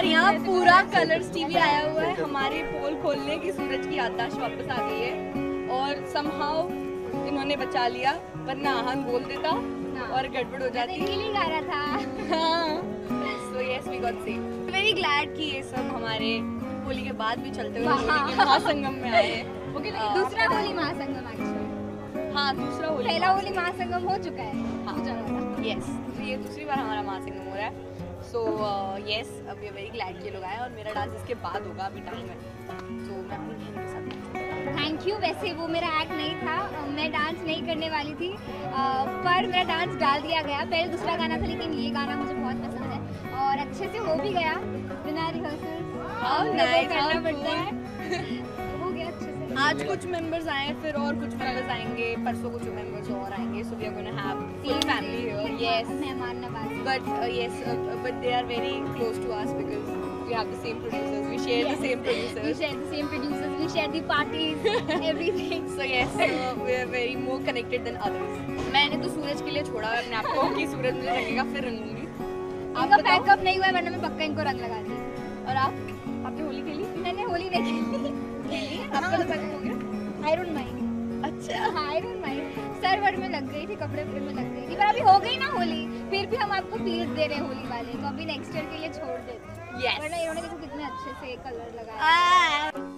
और यहाँ पूरा कलर्स टीवी आया हुआ है। हमारे पोल खोलने की सूरज की याददाश्त वापस आ गई है और समहाउ इन्होंने बचा लिया, वरना आहन बोल देता और गड़बड़ हो जाती। गा रहा था। So yes, we got saved. Very glad कि ये सब हमारे होली के बाद भी चलते हुए होली के महासंगम में आए। दूसरा होली महासंगम एक्चुअली। हाँ, दूसरा होली। पहला होली महासंगम हो चुका है। हाँ। Yes, तो ये दूसरी बार हमारा महासंगम हो रहा है। So yes, अब ये very glad कि लोग आए और मेरा डांस इसके बाद होगा, अभी टाइम है। तो मैं अपनी बहन के साथ। Thank you. वैसे वो मेरा एक्ट नहीं था, मैं डांस नहीं करने वाली थी, पर मेरा डांस डाल दिया गया। पहले दूसरा गाना था, लेकिन ये गाना मुझे बहुत पसंद है और अच्छे से हो भी गया बिना रिहर्सल। करना पड़ता है। हो गया अच्छे से। आज कुछ मेंबर्स आए, फिर और कुछ मेंबर्स आएंगे, परसों कुछ मेंबर्स और आएंगे। So we are going to have full family here. Yes. मेहमान नवाज़ी। But yes, but they are very close to us because we have the same producers. We share the same producers. We share the same producers. We share the parties, everything. So yes, we are very more connected than others. मैंने तो सूरज के लिए छोड़ा है अपने आप को कि सूरज मुझे रंगेगा फिर रंगूंगी। इनका पैकअप नहीं हुआ है, वरना मैं पक्का इनको रंग लगा दी। और आपने होली खेली? मैंने होली नहीं खेली। आपका तो पैकअप हो गया? I don't mind. अच्छा। हाँ, I don't mind. सर्वर में लग गई थी, कपड़े में लग गई थी, पर अभी हो गई ना होली, फिर भी हम आपको फीस दे रहे हैं होली वाले, तो अभी नेक्स्ट ईयर के लिए छोड़ देते हैं। Yes. वरना इन्होंने देखो कितने अच्छे से कलर लगाया।